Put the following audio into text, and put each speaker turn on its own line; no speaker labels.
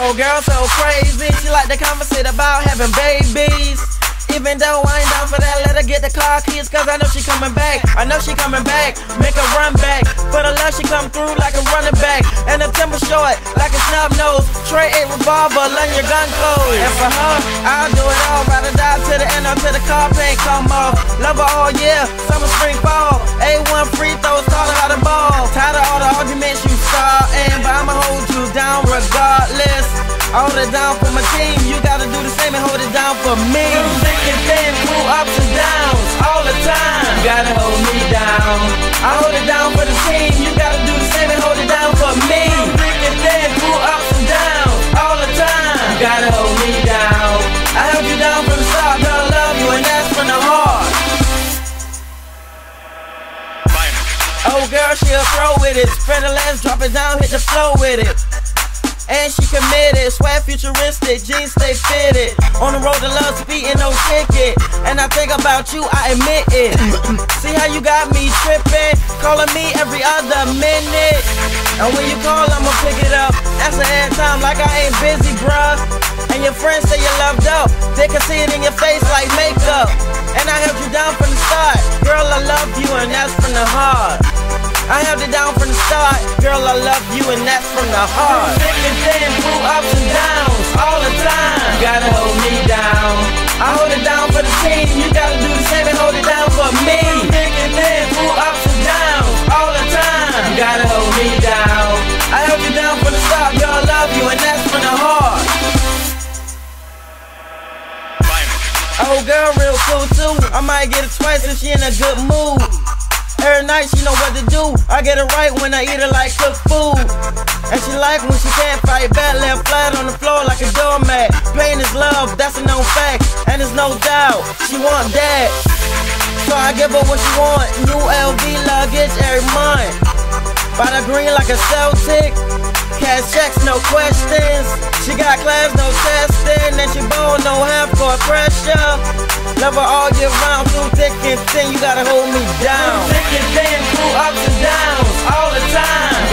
Oh, girl so crazy, she like to conversate about having babies. Even though I ain't down for that, let her get the car keys, cause I know she coming back. I know she coming back, make her run back. For the love, she come through like a running back. And the temper short, like a snub nose. Trey a revolver, learn your gun code. And for her, I'll do it all, ride or die to the end until the car paint come off. Love her all year, summer, spring, fall. A1 free throws, taught her how to ball. Tired of all the arguments you startin', but I'ma hold you down regardless. I hold it down for my team, you gotta do the same and hold it down for me. Through thick and thin, through ups and downs, all the time. You gotta hold me down. I hold it down for the team, you gotta do the same and hold it down for me. Through thick and thin, through ups and downs, all the time. You gotta hold me down. I held you down from the start, girl, I love you and that's from the heart. Oh girl, she'll throw with it. Spread the legs, drop it down, hit the floor with it. And she committed, swag futuristic, jeans stay fitted. On the road to love, speeding, no ticket. And I think about you, I admit it. See how you got me tripping, calling me every other minute. And when you call, I'ma pick it up. Answer every time like I ain't busy, bruh. And your friends say you loved up, they can see it in your face like makeup. And I held you down from the start, girl, I love you and that's from the heart. I held it down from the start, girl, I love you and that's from the heart. Through thick and thin, through ups and downs, all the time. You gotta hold me down. I hold it down for the team, you gotta do the same and hold it down for me. Through thick and thin, through ups and downs, all the time. You gotta hold me down. I held you down from the start, girl, I love you and that's from the heart. Oh girl, real cool too. I might get it twice if she in a good mood. Every night she know what to do. I get it right when I eat it like cooked food. And she like when she can't fight back, left flat on the floor like a doormat. Pain is love, that's a known fact, and there's no doubt she want that. So I give her what she want. New LV luggage every month. Buy the green like a Celtic. Cash checks, no questions. She got class, no testing. And she bold, no half-court pressure. Love her all year round, through thick and thin, you gotta hold me down. Through thick and thin, through ups and downs, all the time. You